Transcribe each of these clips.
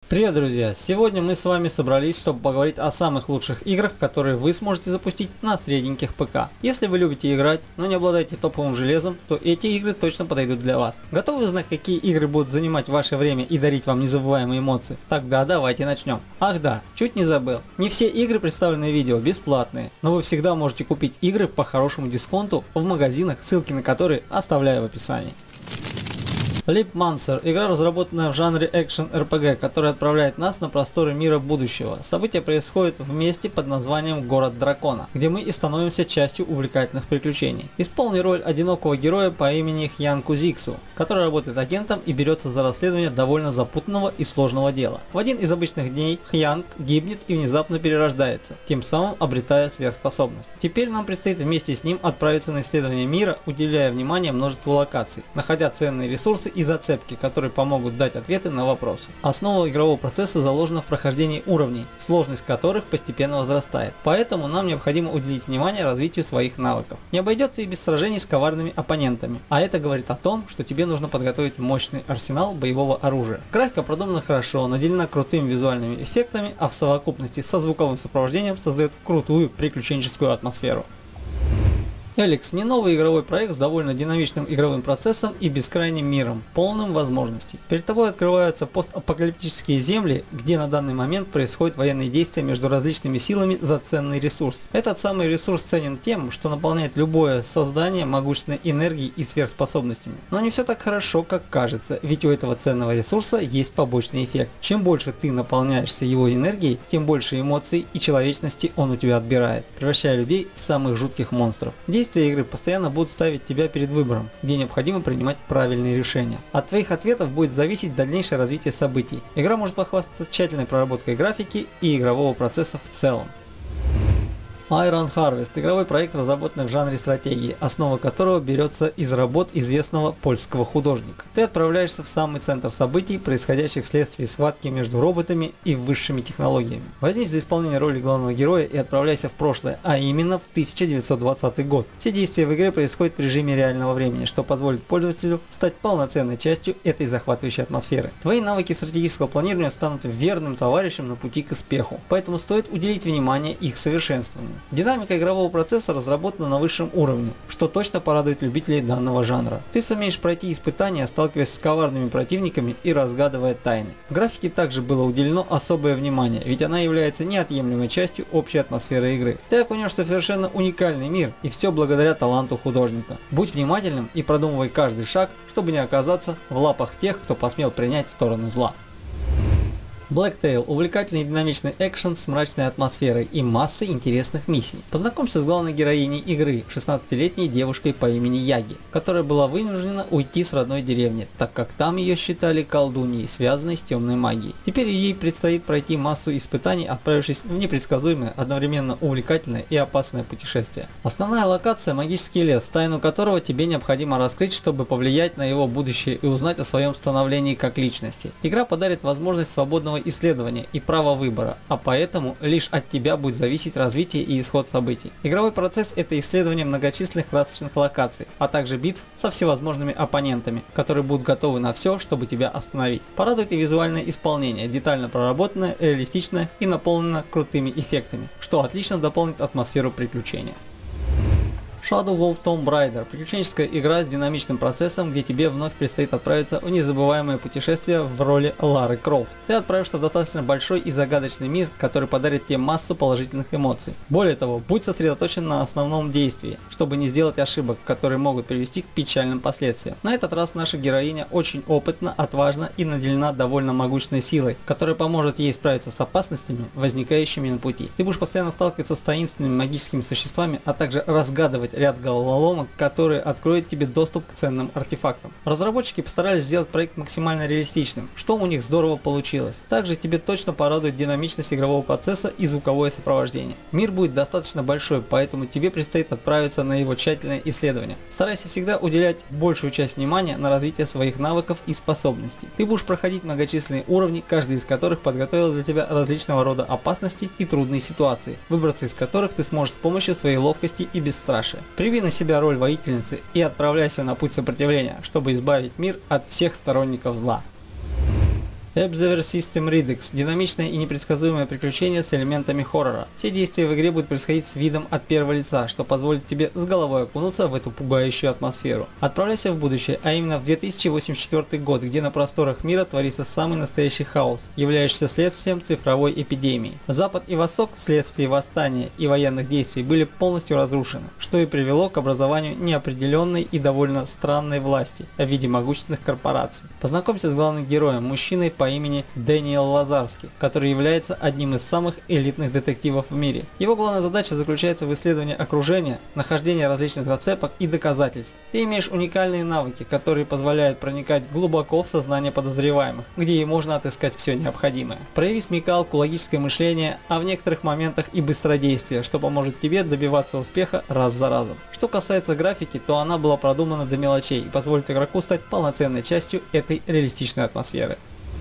Привет, друзья! Сегодня мы с вами собрались, чтобы поговорить о самых лучших играх, которые вы сможете запустить на средненьких ПК. Если вы любите играть, но не обладаете топовым железом, то эти игры точно подойдут для вас. Готовы узнать, какие игры будут занимать ваше время и дарить вам незабываемые эмоции? Тогда давайте начнем. Ах да, чуть не забыл. Не все игры, представленные в видео, бесплатные, но вы всегда можете купить игры по хорошему дисконту в магазинах, ссылки на которые оставляю в описании. Leap Monster – игра, разработанная в жанре экшен-РПГ, которая отправляет нас на просторы мира будущего. События происходят в месте под названием Город Дракона, где мы и становимся частью увлекательных приключений. Исполни роль одинокого героя по имени Хьян Кузиксу, который работает агентом и берется за расследование довольно запутанного и сложного дела. В один из обычных дней Хьянг гибнет и внезапно перерождается, тем самым обретая сверхспособность. Теперь нам предстоит вместе с ним отправиться на исследование мира, уделяя внимание множеству локаций, находя ценные ресурсы и зацепки, которые помогут дать ответы на вопросы. Основа игрового процесса заложена в прохождении уровней, сложность которых постепенно возрастает. Поэтому нам необходимо уделить внимание развитию своих навыков. Не обойдется и без сражений с коварными оппонентами, а это говорит о том, что тебе нужно подготовить мощный арсенал боевого оружия. Графика продумана хорошо, наделена крутыми визуальными эффектами, а в совокупности со звуковым сопровождением создает крутую приключенческую атмосферу. Alyx – не новый игровой проект с довольно динамичным игровым процессом и бескрайним миром, полным возможностей. Перед тобой открываются постапокалиптические земли, где на данный момент происходят военные действия между различными силами за ценный ресурс. Этот самый ресурс ценен тем, что наполняет любое создание могущественной энергией и сверхспособностями. Но не все так хорошо, как кажется, ведь у этого ценного ресурса есть побочный эффект. Чем больше ты наполняешься его энергией, тем больше эмоций и человечности он у тебя отбирает, превращая людей в самых жутких монстров. Действия игры постоянно будут ставить тебя перед выбором, где необходимо принимать правильные решения. От твоих ответов будет зависеть дальнейшее развитие событий. Игра может похвастаться тщательной проработкой графики и игрового процесса в целом. Iron Harvest – игровой проект, разработанный в жанре стратегии, основа которого берется из работ известного польского художника. Ты отправляешься в самый центр событий, происходящих вследствие схватки между роботами и высшими технологиями. Возьмись за исполнение роли главного героя и отправляйся в прошлое, а именно в 1920 год. Все действия в игре происходят в режиме реального времени, что позволит пользователю стать полноценной частью этой захватывающей атмосферы. Твои навыки стратегического планирования станут верным товарищем на пути к успеху, поэтому стоит уделить внимание их совершенствованию. Динамика игрового процесса разработана на высшем уровне, что точно порадует любителей данного жанра. Ты сумеешь пройти испытания, сталкиваясь с коварными противниками и разгадывая тайны. Графике также было уделено особое внимание, ведь она является неотъемлемой частью общей атмосферы игры. Ты окунешься в совершенно уникальный мир, и все благодаря таланту художника. Будь внимательным и продумывай каждый шаг, чтобы не оказаться в лапах тех, кто посмел принять сторону зла. Blacktail – увлекательный и динамичный экшен с мрачной атмосферой и массой интересных миссий. Познакомься с главной героиней игры, 16-летней девушкой по имени Яги, которая была вынуждена уйти с родной деревни, так как там ее считали колдуньей, связанной с темной магией. Теперь ей предстоит пройти массу испытаний, отправившись в непредсказуемое, одновременно увлекательное и опасное путешествие. Основная локация – магический лес, тайну которого тебе необходимо раскрыть, чтобы повлиять на его будущее и узнать о своем становлении как личности. Игра подарит возможность свободного исследования и право выбора, а поэтому лишь от тебя будет зависеть развитие и исход событий. Игровой процесс – это исследование многочисленных красочных локаций, а также битв со всевозможными оппонентами, которые будут готовы на все, чтобы тебя остановить. Порадует и визуальное исполнение, детально проработанное, реалистичное и наполнено крутыми эффектами, что отлично дополнит атмосферу приключения. Shadow Wolf Tomb Raider – приключенческая игра с динамичным процессом, где тебе вновь предстоит отправиться в незабываемое путешествие в роли Лары Крофт. Ты отправишься в достаточно большой и загадочный мир, который подарит тебе массу положительных эмоций. Более того, будь сосредоточен на основном действии, чтобы не сделать ошибок, которые могут привести к печальным последствиям. На этот раз наша героиня очень опытна, отважна и наделена довольно могущественной силой, которая поможет ей справиться с опасностями, возникающими на пути. Ты будешь постоянно сталкиваться с таинственными магическими существами, а также разгадывать ряд головоломок, которые откроют тебе доступ к ценным артефактам. Разработчики постарались сделать проект максимально реалистичным, что у них здорово получилось. Также тебе точно порадует динамичность игрового процесса и звуковое сопровождение. Мир будет достаточно большой, поэтому тебе предстоит отправиться на его тщательное исследование. Старайся всегда уделять большую часть внимания на развитие своих навыков и способностей. Ты будешь проходить многочисленные уровни, каждый из которых подготовил для тебя различного рода опасности и трудные ситуации, выбраться из которых ты сможешь с помощью своей ловкости и бесстрашия. Прими на себя роль воительницы и отправляйся на путь сопротивления, чтобы избавить мир от всех сторонников зла. Observer System Redux – динамичное и непредсказуемое приключение с элементами хоррора. Все действия в игре будут происходить с видом от первого лица, что позволит тебе с головой окунуться в эту пугающую атмосферу. Отправляйся в будущее, а именно в 2084 год, где на просторах мира творится самый настоящий хаос, являющийся следствием цифровой эпидемии. Запад и Восток вследствие восстания и военных действий были полностью разрушены, что и привело к образованию неопределенной и довольно странной власти в виде могущественных корпораций. Познакомься с главным героем, мужчиной по имени Дэниел Лазарский, который является одним из самых элитных детективов в мире. Его главная задача заключается в исследовании окружения, нахождении различных зацепок и доказательств. Ты имеешь уникальные навыки, которые позволяют проникать глубоко в сознание подозреваемых, где и можно отыскать все необходимое. Прояви смекалку, логическое мышление, а в некоторых моментах и быстродействие, что поможет тебе добиваться успеха раз за разом. Что касается графики, то она была продумана до мелочей и позволит игроку стать полноценной частью этой реалистичной атмосферы.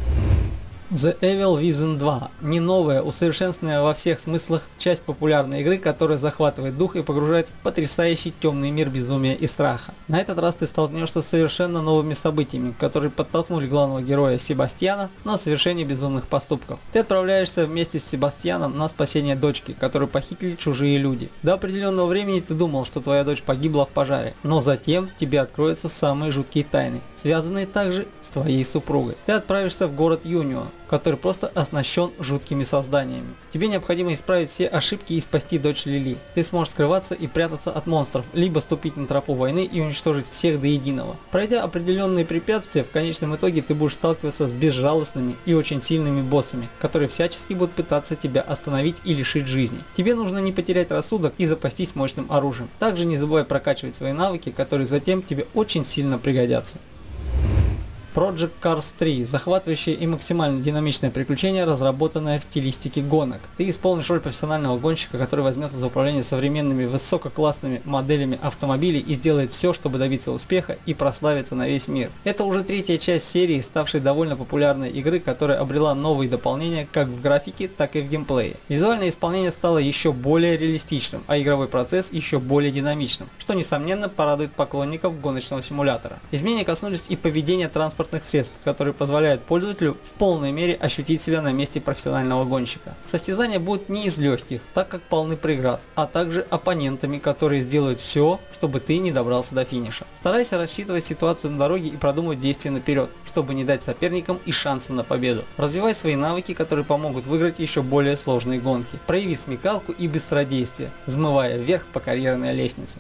The Evil Within 2 – не новая, усовершенствованная во всех смыслах часть популярной игры, которая захватывает дух и погружает в потрясающий темный мир безумия и страха. На этот раз ты столкнешься с совершенно новыми событиями, которые подтолкнули главного героя Себастьяна на совершение безумных поступков. Ты отправляешься вместе с Себастьяном на спасение дочки, которую похитили чужие люди. До определенного времени ты думал, что твоя дочь погибла в пожаре, но затем тебе откроются самые жуткие тайны, связанные также с твоей супругой. Ты отправишься в город Юнион, который просто оснащен жуткими созданиями. Тебе необходимо исправить все ошибки и спасти дочь Лили. Ты сможешь скрываться и прятаться от монстров, либо ступить на тропу войны и уничтожить всех до единого. Пройдя определенные препятствия, в конечном итоге ты будешь сталкиваться с безжалостными и очень сильными боссами, которые всячески будут пытаться тебя остановить и лишить жизни. Тебе нужно не потерять рассудок и запастись мощным оружием. Также не забывай прокачивать свои навыки, которые затем тебе очень сильно пригодятся. Project Cars 3 – захватывающее и максимально динамичное приключение, разработанное в стилистике гонок. Ты исполнишь роль профессионального гонщика, который возьмется за управление современными высококлассными моделями автомобилей и сделает все, чтобы добиться успеха и прославиться на весь мир. Это уже третья часть серии, ставшей довольно популярной игры, которая обрела новые дополнения как в графике, так и в геймплее. Визуальное исполнение стало еще более реалистичным, а игровой процесс еще более динамичным, что несомненно порадует поклонников гоночного симулятора. Изменения коснулись и поведения транспортных средств, которые позволяют пользователю в полной мере ощутить себя на месте профессионального гонщика. Состязания будут не из легких, так как полны преград, а также оппонентами, которые сделают все, чтобы ты не добрался до финиша. Старайся рассчитывать ситуацию на дороге и продумывать действия наперед, чтобы не дать соперникам и шанса на победу. Развивай свои навыки, которые помогут выиграть еще более сложные гонки. Прояви смекалку и быстродействие, взмывая вверх по карьерной лестнице.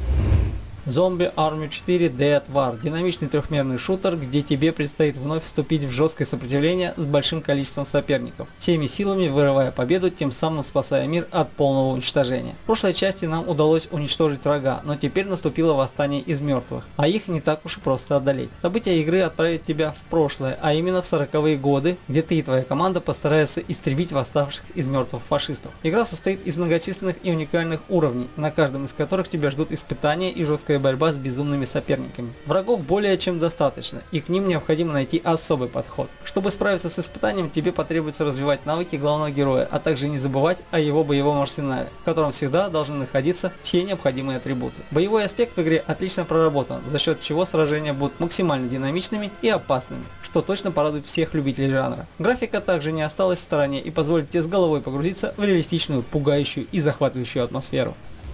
Zombie Army 4 Dead War – динамичный трехмерный шутер, где тебе предстоит вновь вступить в жесткое сопротивление с большим количеством соперников, всеми силами вырывая победу, тем самым спасая мир от полного уничтожения. В прошлой части нам удалось уничтожить врага, но теперь наступило восстание из мертвых, а их не так уж и просто одолеть. События игры отправят тебя в прошлое, а именно в 40-е годы, где ты и твоя команда постараются истребить восставших из мертвых фашистов. Игра состоит из многочисленных и уникальных уровней, на каждом из которых тебя ждут испытания и жесткая борьба с безумными соперниками. Врагов более чем достаточно, и к ним необходимо найти особый подход. Чтобы справиться с испытанием, тебе потребуется развивать навыки главного героя, а также не забывать о его боевом арсенале, в котором всегда должны находиться все необходимые атрибуты. Боевой аспект в игре отлично проработан, за счет чего сражения будут максимально динамичными и опасными, что точно порадует всех любителей жанра. Графика также не осталась в стороне и позволит тебе с головой погрузиться в реалистичную, пугающую и захватывающую атмосферу.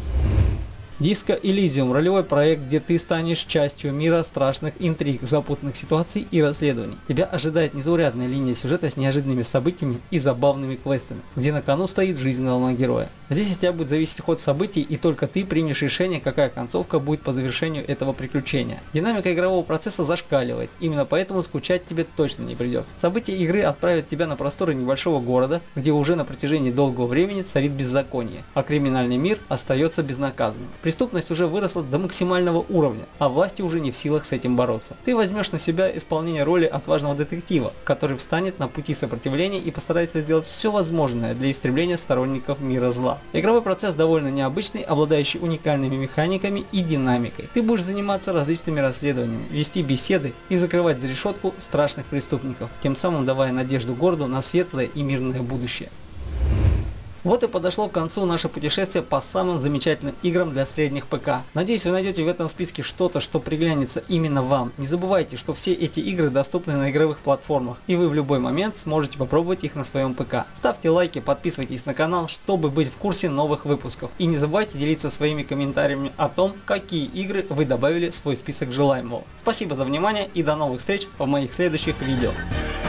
Disco Elysium – ролевой проект, где ты станешь частью мира страшных интриг, запутанных ситуаций и расследований. Тебя ожидает незаурядная линия сюжета с неожиданными событиями и забавными квестами, где на кону стоит жизнь главного героя. Здесь от тебя будет зависеть ход событий, и только ты примешь решение, какая концовка будет по завершению этого приключения. Динамика игрового процесса зашкаливает, именно поэтому скучать тебе точно не придется. События игры отправят тебя на просторы небольшого города, где уже на протяжении долгого времени царит беззаконие, а криминальный мир остается безнаказанным. Преступность уже выросла до максимального уровня, а власти уже не в силах с этим бороться. Ты возьмешь на себя исполнение роли отважного детектива, который встанет на пути сопротивления и постарается сделать все возможное для истребления сторонников мира зла. Игровой процесс довольно необычный, обладающий уникальными механиками и динамикой. Ты будешь заниматься различными расследованиями, вести беседы и закрывать за решетку страшных преступников, тем самым давая надежду городу на светлое и мирное будущее. Вот и подошло к концу наше путешествие по самым замечательным играм для средних ПК. Надеюсь, вы найдете в этом списке что-то, что приглянется именно вам. Не забывайте, что все эти игры доступны на игровых платформах, и вы в любой момент сможете попробовать их на своем ПК. Ставьте лайки, подписывайтесь на канал, чтобы быть в курсе новых выпусков. И не забывайте делиться своими комментариями о том, какие игры вы добавили в свой список желаемого. Спасибо за внимание и до новых встреч в моих следующих видео.